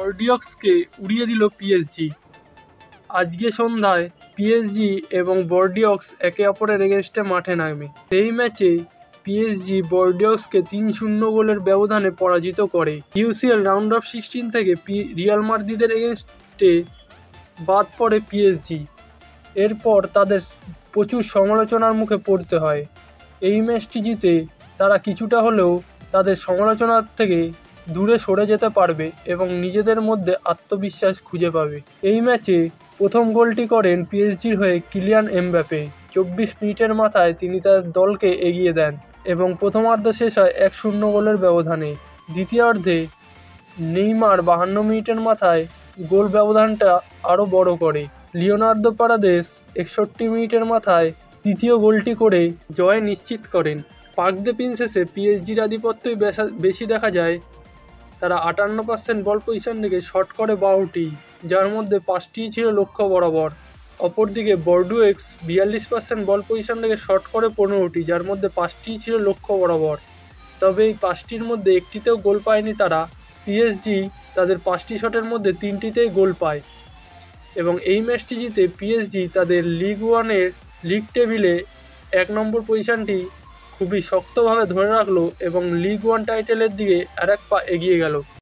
বর্ডিয়ক্সকে উড়িয়ে দিল পিএসজি। আজকে সন্ধ্যায় পিএসজি এবং বর্ডিয়ক্স একে অপরের এগেনস্টে মাঠে নামে। সেই ম্যাচে পিএসজি বর্ডিয়ক্সকে 3-0 গোলের ব্যবধানে পরাজিত করে। ইউসিএল রাউন্ড অফ 16 থেকে রিয়াল মাদ্রিদের এগেনস্টে বাদ পড়ে পিএসজি। এরপর তাদের প্রচুর সমালোচনার মুখে পড়তে হয়। এই ম্যাচটি জিতে তারা কিছুটা হলেও তাদের সমালোচনার থেকে দূরে সরে যেতে পারবে এবং নিজেদের মধ্যে আত্মবিশ্বাস খুঁজে পাবে। এই ম্যাচে প্রথম গোলটি করেন পিএসজির হয়ে কিলিয়ান এমবাপে। 24 মিনিটের মাথায় তিনি তার দলকে এগিয়ে দেন এবং প্রথমার্ধ শেষ হয় 1-0 গোলের ব্যবধানে। দ্বিতীয়ার্ধে নেইমার 52 মিনিটের মাথায় গোল ব্যবধানটা আরও বড় করে। লিওনার্দো পারাদেস 61 মিনিটের মাথায় তৃতীয় গোলটি করে জয় নিশ্চিত করেন। পার্ক দে প্রিন্সেসে পিএসজির আধিপত্যই বেশি দেখা যায়। তারা 58% বল পজিশন থেকে শট করে 12টি, যার মধ্যে 5টিই ছিল লক্ষ্য বরাবর। অপরদিকে বর্ডিয়ক্স 42% বল পজিশন থেকে শট করে 15টি, যার মধ্যে 5টিই ছিল লক্ষ্য বরাবর। তবে এই 5টির মধ্যে একটিতেও গোল পায়নি তারা। পিএসজি তাদের 5টি শটের মধ্যে 3টিতেই গোল পায় এবং এই ম্যাচটি জিতে পিএসজি তাদের লিগ ওয়ানের লিগ টেবিলে 1 নম্বর পজিশনটি খুবই শক্তভাবে ধরে রাখলো এবং লিগ ওয়ান টাইটেলের দিকে আরেক পা এগিয়ে গেল।